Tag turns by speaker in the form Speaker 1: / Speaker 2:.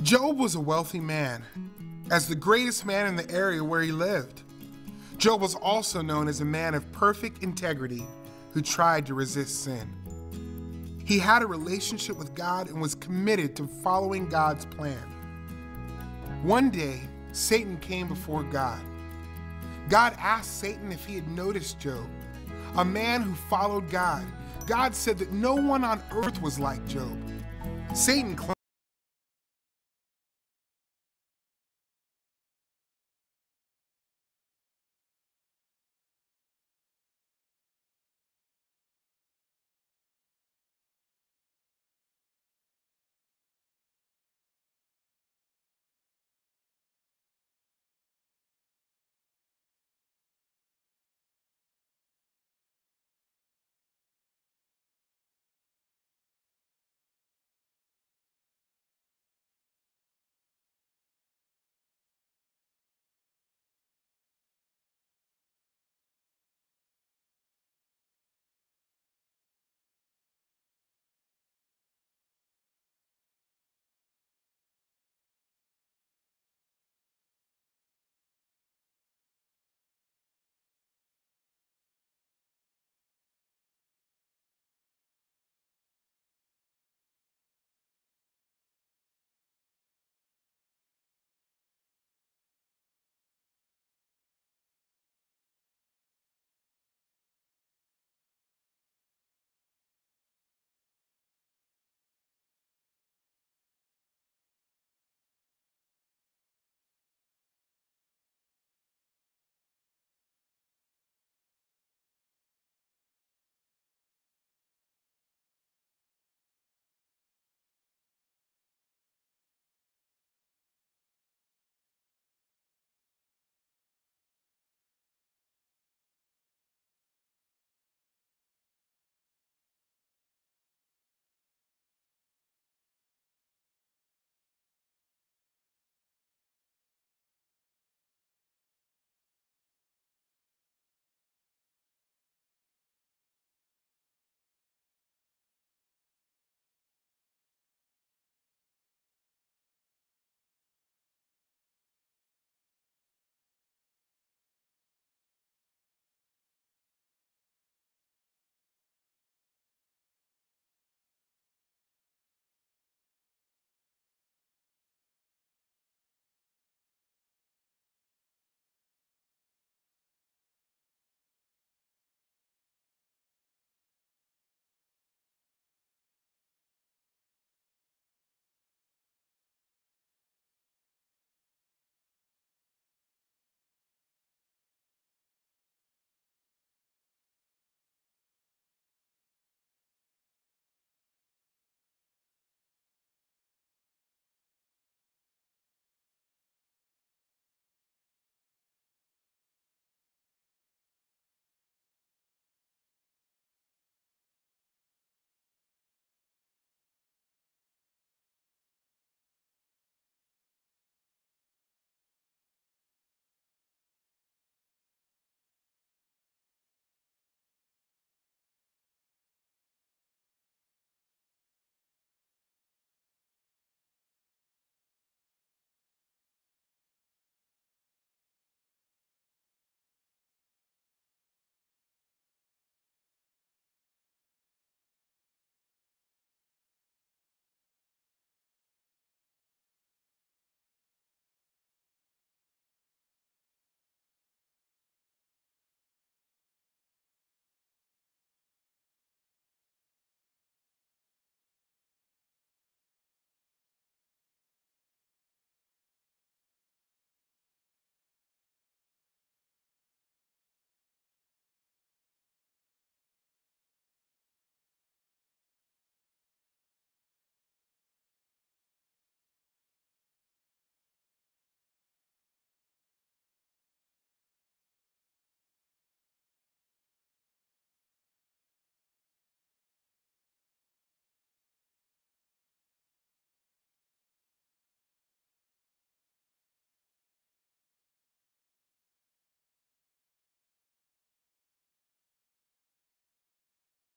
Speaker 1: Job was a wealthy man, as the greatest man in the area where he lived. Job was also known as a man of perfect integrity who tried to resist sin. He had a relationship with God and was committed to following God's plan. One day, Satan came before God. God asked Satan if he had noticed Job, a man who followed God. God said that no one on earth was like Job. Satan claimed